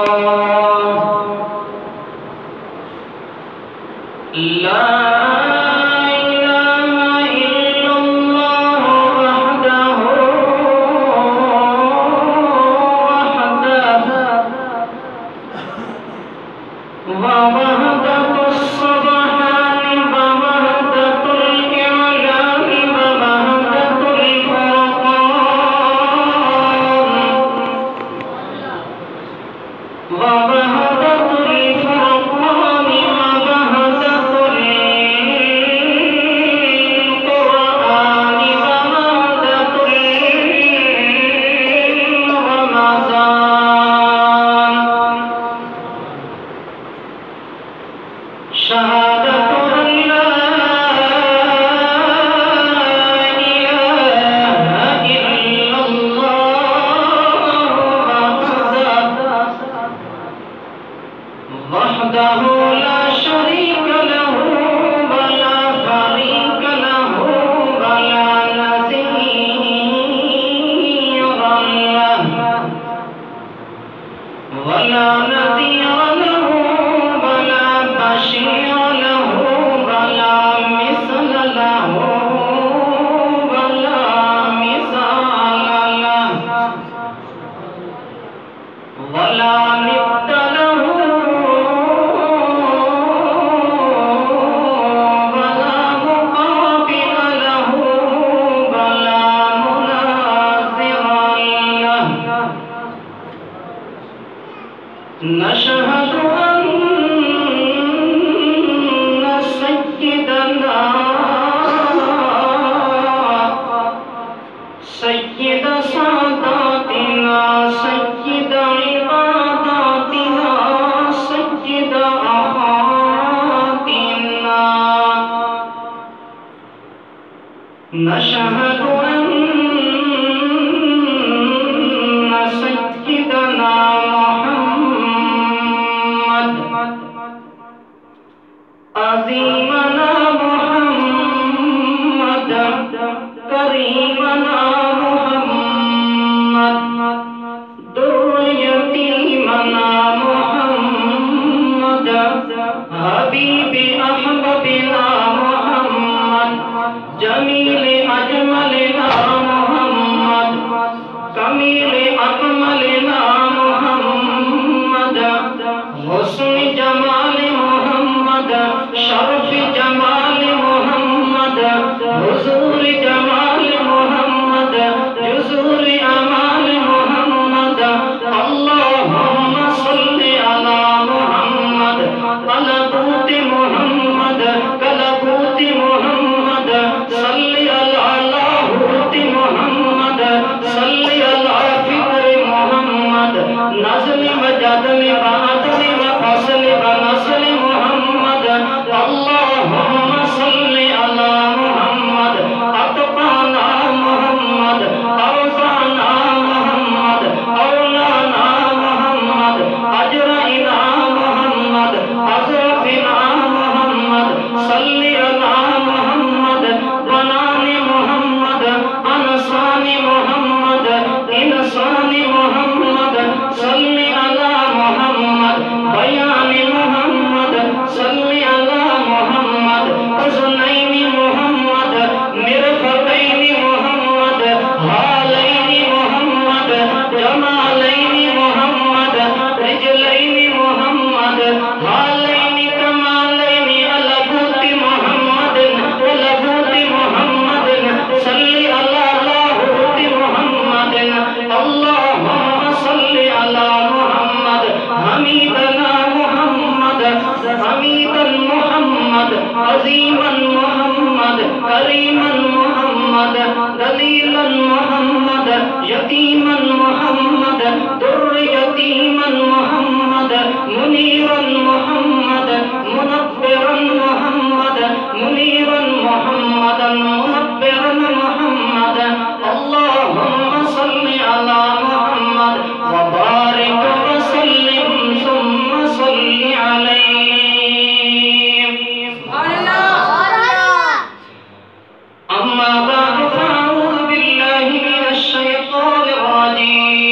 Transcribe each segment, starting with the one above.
أما بعد فأعوذ بالله من الشيطان الرجيم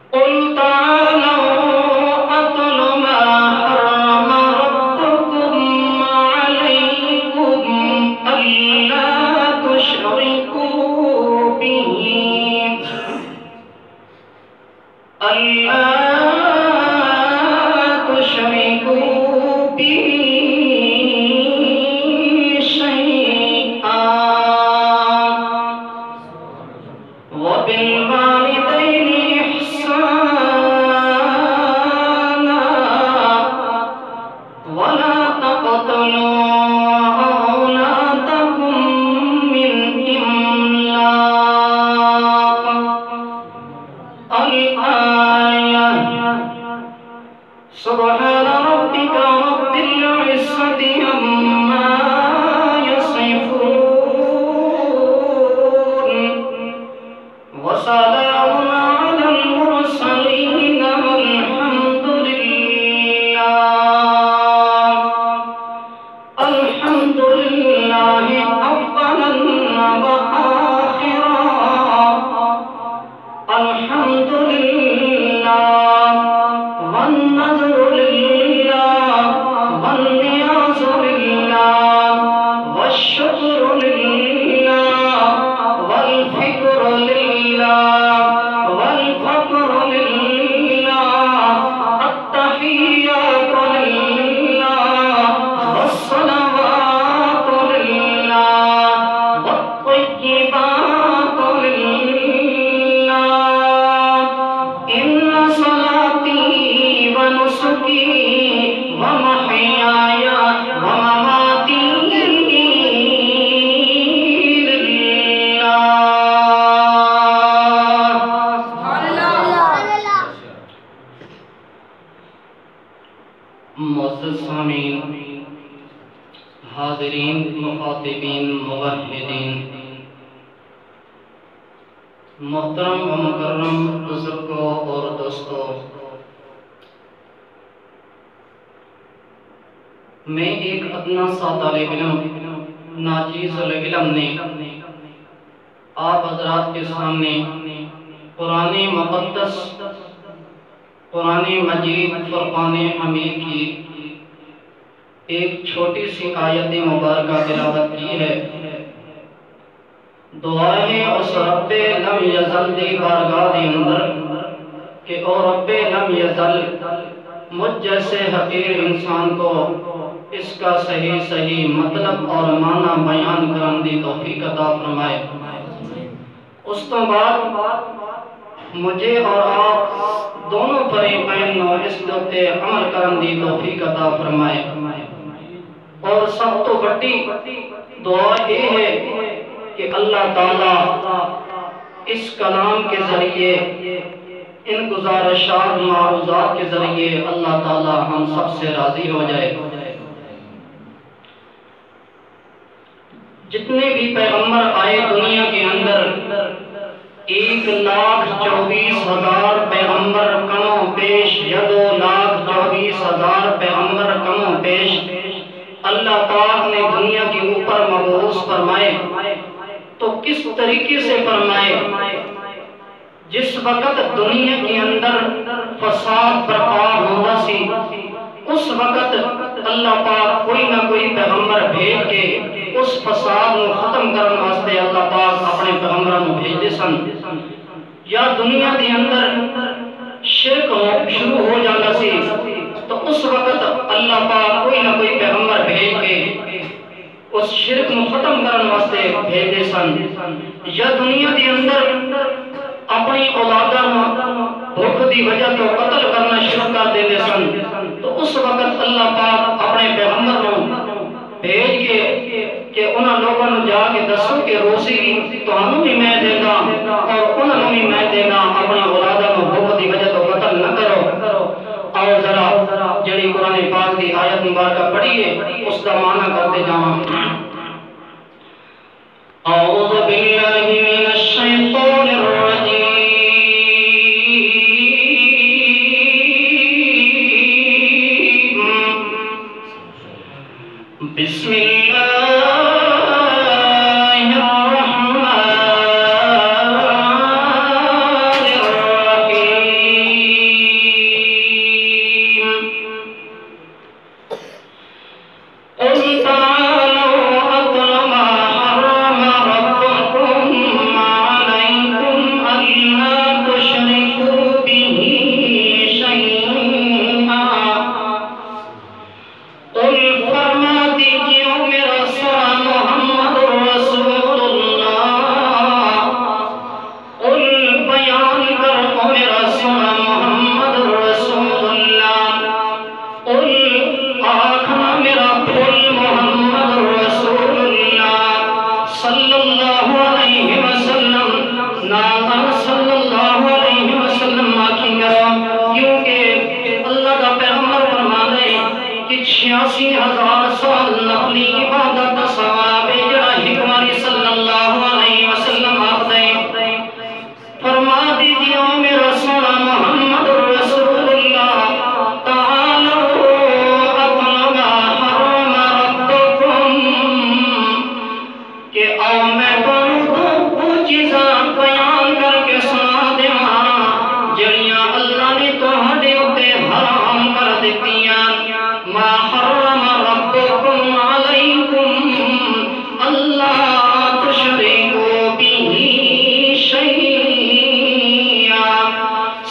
قل تعالوا أتل ما حرم ربكم عليكم ألا تشركوا به شيئا وبالوالدين إحسانا ولا تقتلوا أولادكم من إملاق الآية. سبحان ربك رب العزة عما يصفون وسلام على المرسلين والحمد لله أولا وآخرا. الحمد لله والنذر لله والنياز لله والشكر لله والفكر لله والفقر لله. التحيات لله والصلوات لله والطيبات لله. إن صلاتي ونسكي ومحياي ومماتي معزز سامعین، حاضرین، مخاطبین، موحدین، محترم و مکرم بزرگوں اور دوستوں، میں ایک ادنا سا طالب علم، ناچیز العلم نے آپ حضرات کے سامنے قرآن مقدس، قرآن مجید فرقان حمید کی ایک چھوٹی سی آیت مبارکہ تلاوت کی ہے۔ دعائیں اس رب لم یزل دی بارگاہ دی اندر کہ او رب لم یزل مجھ جیسے حقیر انسان کو اس کا صحیح مطلب اور معنی بیان کرن دی توفیق عطا فرمائے۔ اس تو بعد مجھے اور آپ دونوں فریقین نو اس دوتے عمل کرن دی توفیق عطا فرمائے۔ اور سب تو بڑی دعا یہ ہے کہ اللہ تعالیٰ اس کلام کے ذریعے، ان گزارشات معروضات کے ذریعے اللہ تعالیٰ ہم سب سے راضی ہو جائے۔ جتنے بھی پیغمبر آئے دنیا کے اندر 1,24,000 پیغمبر کموں پیش، یا 2,24,000 پیغمبر کموں پیش اللہ پاک نے دنیا کے اوپر مبعوث فرمائے۔ تو کس طریقے سے فرمائے؟ جس وقت دنیا کے اندر فساد برپا ہوتا سی، اس وقت اللہ پاک کوئی نہ کوئی پیغمبر بھیج کے اس فساد کو ختم کرنے واسطے اللہ پاک اپنے پیغمبروں بھیجتے سن۔ یا دنیا کے اندر شرک شروع ہو جاتا سی تو اس وقت اللہ پاک کوئی نہ کوئی پیغمبر بھیج کے اس شرک کو ختم کرنے واسطے بھیجتے سن۔ یا دنیا کے اندر اپنی اولاداں بھوک دی وجہ تو قتل کرنا شروع کر دیتے سن، تو اس وقت اللہ پاک اپنے پیغمبر کو بھیج کے کہ انہاں لوگوں نے جا کے دسو کہ روزی تو ہمیں بھی میں دینا اور انہوں بھی میں دینا، اپنی اولاداں کو بھوک دی وجہ تو قتل نہ کرو۔ اور ذرا جڑی قرآن پاک دی آیت مبارکہ پڑھیے اس کا معنی کرتے جاؤں۔ اعوذ باللہ من الشیطان الرجیم، بسم اللہ الرحمن الرحیم۔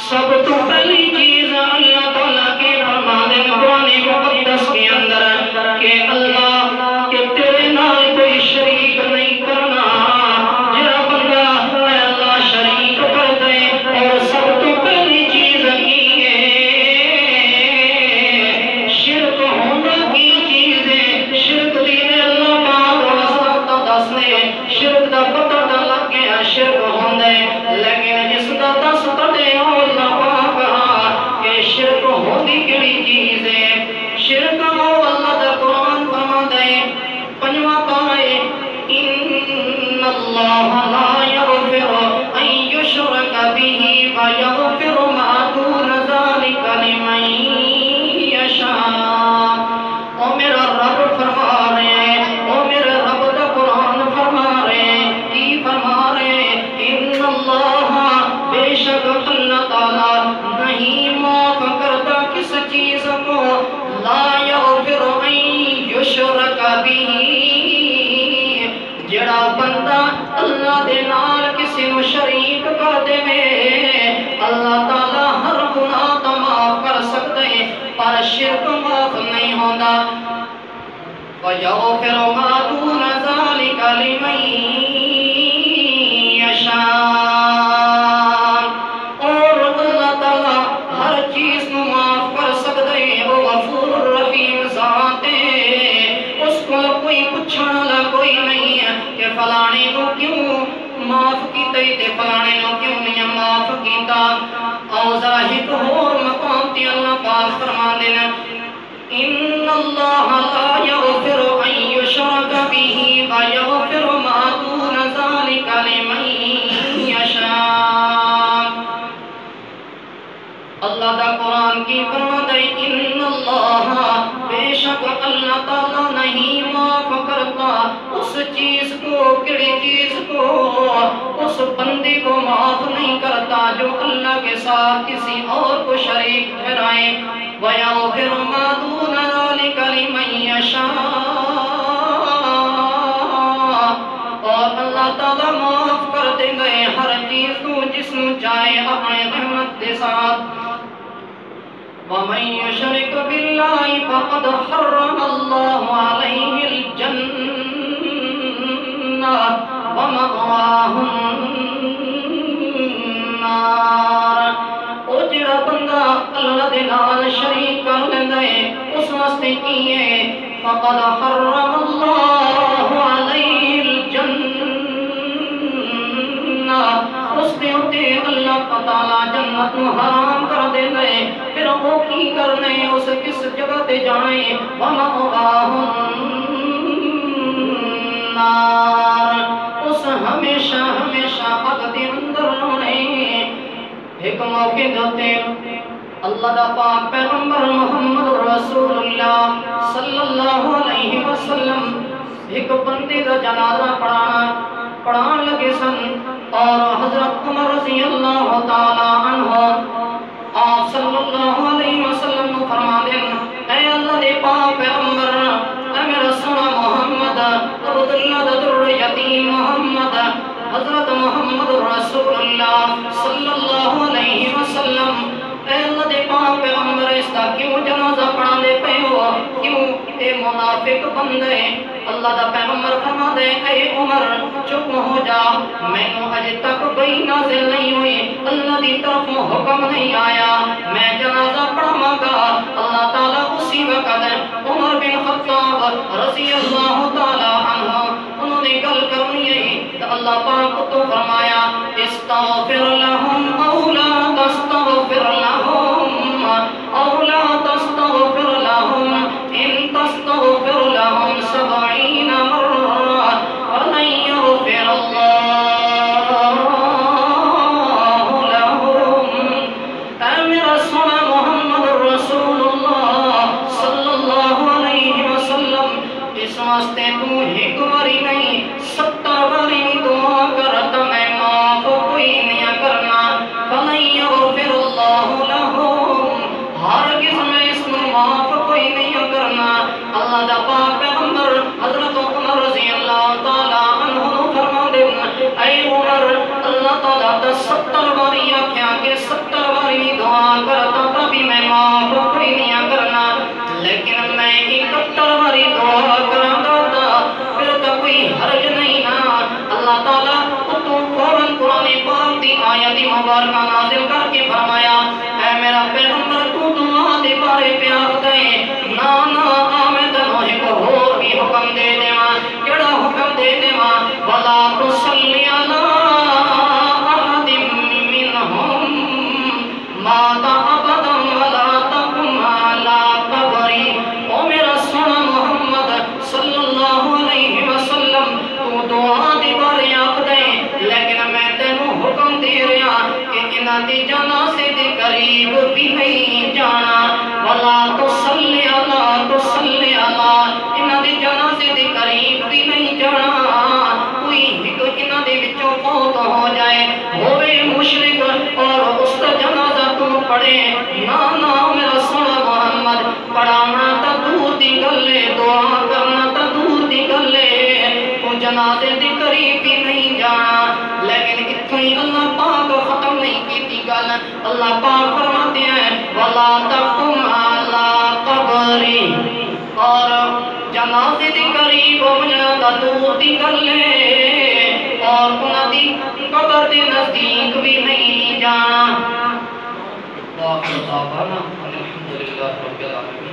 سب تو پہلی چیز اللہ تعالیٰ کے فرمانے قرآن مقدس کے اندر کہ اللہ کہ تیرے نال کوئی شریک نہیں کرنا، جڑا بندہ اے اللہ شریک کر دے، اور سب تو پہلی چیز کی ہے شرک ہونا کی چیز ہے۔ شرک دی اللہ پاک واسطہ دسنے، شرک دا پتہ نہ لگ گیا شرک ہوندے، لیکن جس دا دس کٹے اللہ پاک کہ شرک ہوندی کیڑی چیز ہے۔ شرک ہو اللہ دا قرآن فرماتا ہے پنجواں پارہ ان اللہ لا یغفر ان یشرک بہ ویغفر ما دون ذلک لمن یشاء۔ او میرا رب فرما رہے ہیں، او میرے رب دا قرآن فرما رہے ہیں، کی فرما رہے ہیں ان اللہ بے شک اللہ تعالیٰ نہیں معاف کرتا کس چیز کو، لا یغفر ان یشرک بہ، جڑا بندہ اللہ دے نال کسی نو شریک کر دے، اللہ تعالیٰ ہر گناہ تو معاف کر سکتے پر شرک معاف نہیں ہوتا۔ وَيَغْفِرُ مَا دُونَ ذَلِكَ لِمَن يَشَاء، اور اللہ تعالیٰ ہر چیز کو معاف کر سکتے ہیں، وہ غفور الرحیم ذات ہے، اس کو کوئی پوچھنے والا کوئی نہیں ہے کہ فلانے کو کیوں معاف کیتے تے فلانے کو کیوں نہیں معاف کیتا۔ اور ذرا ایک اور مقام تے اللہ پاک فرما دینا ان اللہ لا یغفر ان یشرک بہ ویغفر ما دون ذلک لمن یشاء۔ اللہ دا قرآن کی فرماتا ہے ان اللہ بے شک اللہ تعالیٰ نہیں معاف کرتا اس چیز کو، کڑی چیز کو، اس بندے کو معاف نہیں کرتا جو اللہ کے ساتھ کسی اور کو شریک ٹھہرائے۔ وَيَغْفِرُ مَا دُونَ ذَلِكَ لِمَن يَشَاء، اور اللہ تعالیٰ معاف کر دیں گے ہر چیز کو جس کو چاہے اپنے رحمت کے ساتھ۔ وَمَن يُشْرِكْ بِاللَّهِ فَقَدْ حَرَّمَ اللَّهُ عَلَيْهِ الْجَنَّةَ وَمَأْوَاهُ النَّارُ۔ او جڑا بندہ اللہ دے نال شریک کر لیندا ہے اس واسطے کی ہے فَقَدْ حَرَّمَ اللَّهُ عَلَيْهِ الْجَنَّةَ، اس دے اُتے اللہ تعالیٰ جنت نو حرام کر دیندا ہے۔ پھر وہ کی کرنے اس کس جگہ تے جانے وَمَأْوَاهُ النَّارُ، اس ہمیشہ ہمیشہ اگ دے اندر رہنے۔ ایک موقع دیتے اللہ دا پاک پیغمبر محمد رسول اللہ صلی اللہ علیہ وسلم ایک بندے دا جنازہ پڑھان لگے سن، اور حضرت عمر رضی اللہ تعالی عنہ آپ صلی اللہ علیہ وسلم کو فرما دیں اے اللہ دے پاک پیغمبر، اے میرا سونا محمد عبداللہ دا در یتیم محمد حضرت محمد رسول اللہ صلی اللہ علیہ وسلم، اے اللہ دے پاک پیغمبر اس کا کیوں جنازہ پڑھا دے پہ ہو، کیوں اے منافق بندے؟ اللہ دا پیغمبر فرما دے اے عمر چپ ہو جا، میں نو اج تک کوئی نازل نہیں ہوئی، اللہ دی طرف حکم نہیں آیا، میں جنازہ پڑھاواں گا۔ اللہ تعالیٰ اسی وقت عمر بن خطاب رضی اللہ تعالی عنہ انہوں نے گل کرنی ہے تو اللہ پاک تو فرمایا استغفر لهم او لا تستغفر لهم او لا تستغفر لهم ان تستغفر لهم 70 مرة فلن يغفر الله لهم۔ اے میرا سونا محمد رسول اللہ صلی اللہ علیہ وسلم، اس واسطے تو ایک باری نہیں 70 باری دعا کرتا میں معاف کوئی نہیں کرنا۔ فَلَن يَغْفِرُ اللَّهُ لَهُمْ، ہرگز میں اس میں معاف کوئی نہیں کرنا۔ اللہ دا پاک پیغمبر حضرت عمر رضی اللہ تعالی عنہ فرما دے اے عمر، اللہ تعالیٰ دا 70 باری آکھیا کہ 70 باری معاف کوئی نہیں کرنا لیکن میں اکٹر واری دعا کرنا دا پھر تو کوئی حرج نہیں نا اللہ تعالیٰ تو فوراً قرآن پاک دی آیت مبارکہ نازل کر کے فرمایا اے میرا پیغمبر تو دعا دے بارے پہ آخ دے نا آمد نوہی کو اور بھی حکم دے دے ماں کیڑا حکم دے دے ماں وَلَا تُصَلِّ عَلَىٰ أَحَدٍ مِّنْهُمْ مَاتَ أَبَدًا وَلَا تَقُمْ عَلَىٰ قَبْرِهِ او میرا سونا محمد صلی اللہ علیہ وسلم تو دعا دی بارے آخ دے لیکن میں تینوں حکم دے رہا کہ انہاں دی جنازے دے قریب بھی نہیں جانا وَلَا تُصَلِّ عَلَىٰ انہاں دی جنازے دے قریب بھی نہیں جانا کوئی ایک انہاں دے وچوں فوت ہو جائے ہوئے مشرک اور اس کا جنازہ تو پڑھے نا میرا سونا محمد پڑھانا تا دور دی گلے دعا کرنا تا دور دی گلے تو جنازے دے قریب بھی نہیں جانا لیکن اتھوں ہی اللہ پاک ختم نہیں کیتی گل اللہ پاک فرماتے ہیں وَلَا تَقُمْ عَلَىٰ قَبْرِهِ اور جنازے دے قریب مجھنا دا دور دی گلے اور انہاں دی قبر دے نزدیک بھی نہیں جانا وآخر دعوانا الحمدللہ رب العالمین